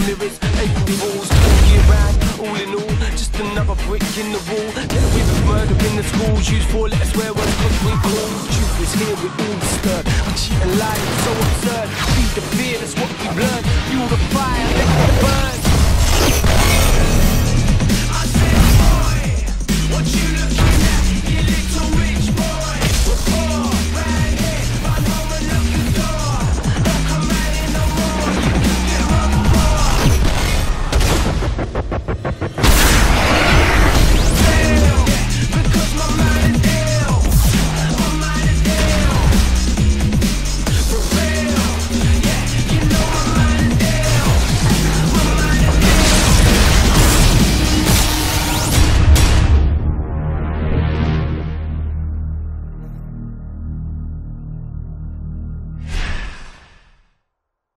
lyrics, April Fools, all year round, all in all, just another brick in the wall. Get away with murder in the schools, use 4 letter swear words cause we cool. Truth is here with